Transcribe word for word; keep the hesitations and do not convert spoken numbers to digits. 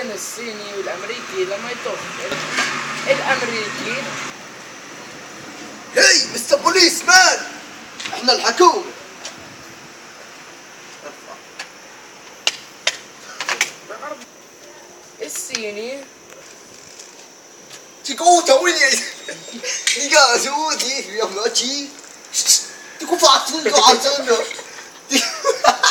بين الصيني والامريكي لما يطخ الامريكي. هي مستر بوليس مان، احنا الحكومة. الصيني 这高头你，你干什么？你要不要急？这个发出抓真的，你。